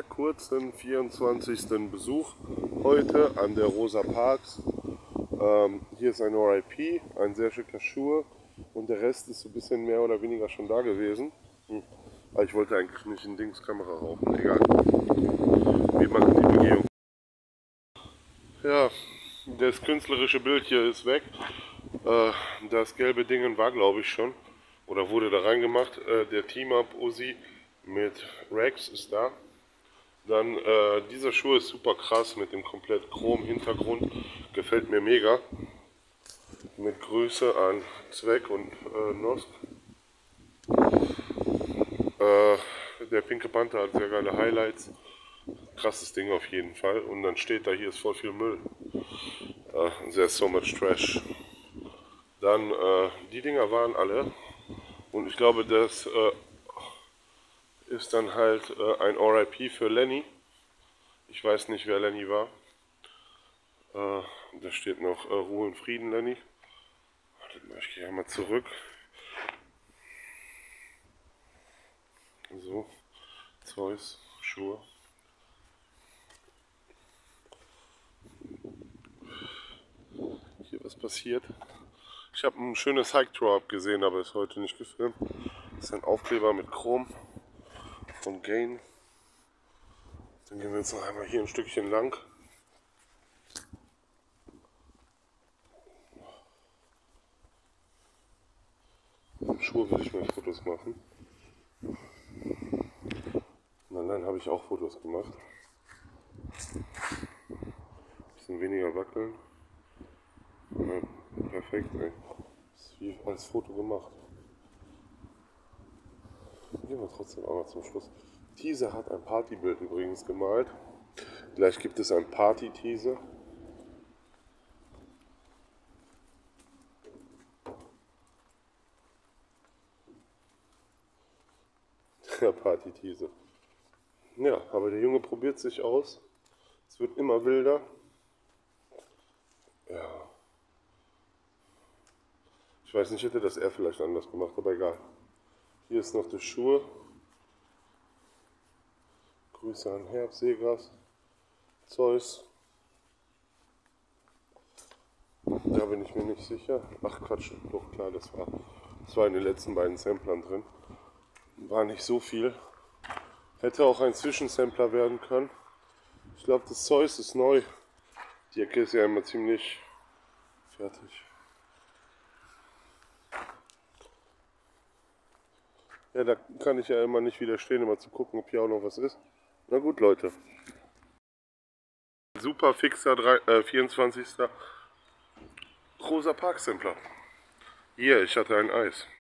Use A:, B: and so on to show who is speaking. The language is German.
A: sehr kurzen 24. Besuch heute an der Rosa Parks. Hier ist ein RIP, ein sehr schicker Schuh und der Rest ist so ein bisschen mehr oder weniger schon da gewesen. Aber ich wollte eigentlich nicht in Dingskamera rauchen, egal. Wir machen die Begehung. Ja, das künstlerische Bild hier ist weg. Das gelbe Ding war, glaube ich, schon. Oder wurde da reingemacht. Der Team-Up Uzi mit Rex ist da. Dann dieser Schuh ist super krass mit dem komplett chrom Hintergrund. Gefällt mir mega. Mit Grüße an Zweck und Nosk. Der Pinke Panther hat sehr geile Highlights. Krasses Ding auf jeden Fall. Und dann steht da, hier ist voll viel Müll. There's so much trash. Dann, die Dinger waren alle. Und ich glaube, das ist dann halt ein RIP für Lenny. Ich weiß nicht, wer Lenny war. Da steht noch Ruhe und Frieden, Lenny. Wartet mal, ich gehe einmal zurück. So, Zeus, Schuhe. Hier was passiert. Ich habe ein schönes Hike-Throw-Up gesehen, aber ist heute nicht gefilmt. Das ist ein Aufkleber mit Chrom von Gain. Dann gehen wir jetzt noch einmal hier ein Stückchen lang. Am Schuh will ich mal Fotos machen. Und dann habe ich auch Fotos gemacht. Bisschen weniger wackeln. Ja, perfekt, ey. Ist wie als Foto gemacht. Gehen wir trotzdem auch noch zum Schluss. Teaser hat ein Partybild übrigens gemalt. Gleich gibt es ein Party-Teaser. Der Party-Teaser. Ja, aber der Junge probiert sich aus. Es wird immer wilder. Ja. Ich weiß nicht, hätte das er vielleicht anders gemacht, aber egal. Hier ist noch die Schuhe. Grüße an Herb, Seegras, Zeus. Da bin ich mir nicht sicher. Ach Quatsch, doch klar, das war in den letzten beiden Samplern drin. War nicht so viel. Hätte auch ein Zwischensampler werden können. Ich glaube, das Zeus ist neu. Die Ecke ist ja immer ziemlich fertig. Ja, da kann ich ja immer nicht widerstehen, immer zu gucken, ob hier auch noch was ist. Na gut, Leute. Super fixer 24. Rosa Park Sampler. Hier, ich hatte ein Eis.